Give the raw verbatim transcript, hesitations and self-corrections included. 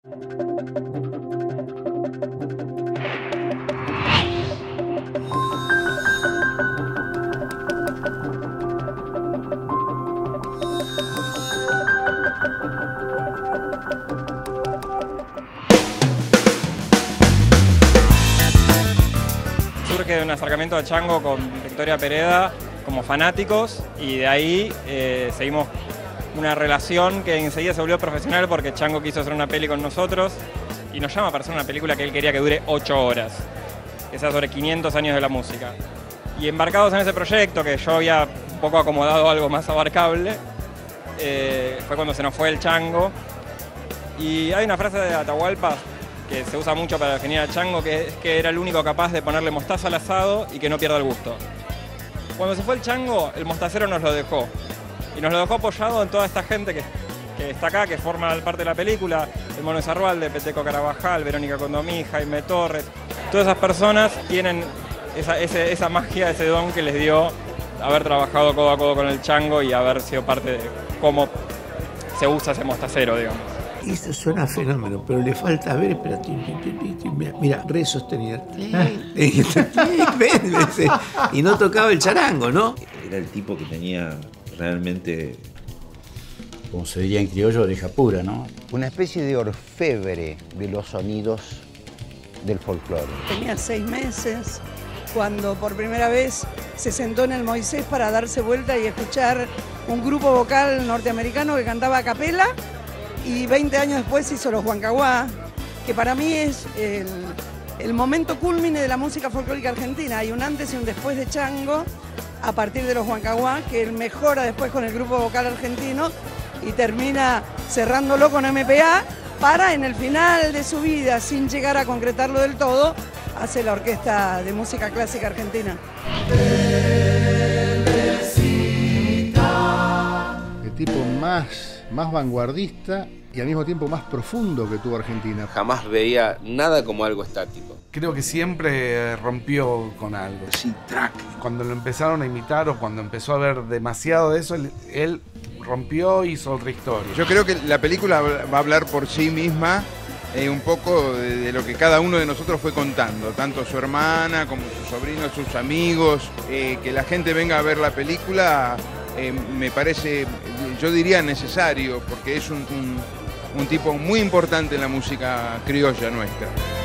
Surge de un acercamiento a Chango con Victoria Pereda como fanáticos y de ahí eh, seguimos una relación que enseguida se volvió profesional porque Chango quiso hacer una peli con nosotros y nos llama para hacer una película que él quería que dure ocho horas, que sea sobre quinientos años de la música. Y embarcados en ese proyecto, que yo había un poco acomodado algo más abarcable, eh, fue cuando se nos fue el Chango. Y hay una frase de Atahualpa que se usa mucho para definir a Chango, que es que era el único capaz de ponerle mostaza al asado y que no pierda el gusto. Cuando se fue el Chango, el mostacero nos lo dejó. Y nos lo dejó apoyado en toda esta gente que, que está acá, que forma parte de la película. El Mono Zarrualde, Peteco Carabajal, Verónica Condomí, Jaime Torres. Todas esas personas tienen esa, ese, esa magia, ese don que les dio haber trabajado codo a codo con el Chango y haber sido parte de cómo se usa ese mostacero, digamos. Esto suena fenómeno, pero le falta ver, espera, mira, mira, re sostenida. Y no tocaba el charango, ¿no? Era el tipo que tenía realmente, como se diría en criollo, oreja pura, ¿no? Una especie de orfebre de los sonidos del folclore. Tenía seis meses cuando por primera vez se sentó en el Moisés para darse vuelta y escuchar un grupo vocal norteamericano que cantaba a capela. Y veinte años después hizo los Huancahuá, que para mí es el, el momento culmine de la música folclórica argentina. Hay un antes y un después de Chango a partir de los Huancahuá, que él mejora después con el grupo vocal argentino y termina cerrándolo con M P A para en el final de su vida, sin llegar a concretarlo del todo, hace la Orquesta de Música Clásica Argentina. El tipo más... más vanguardista y al mismo tiempo más profundo que tuvo Argentina. Jamás veía nada como algo estático. Creo que siempre rompió con algo. Sí, track. Cuando lo empezaron a imitar o cuando empezó a ver demasiado de eso, él, él rompió y hizo otra historia. Yo creo que la película va a hablar por sí misma, eh, un poco de, de lo que cada uno de nosotros fue contando, tanto su hermana como sus sobrinos, sus amigos, eh, que la gente venga a ver la película. Eh, me parece, yo diría necesario, porque es un, un, un tipo muy importante en la música criolla nuestra.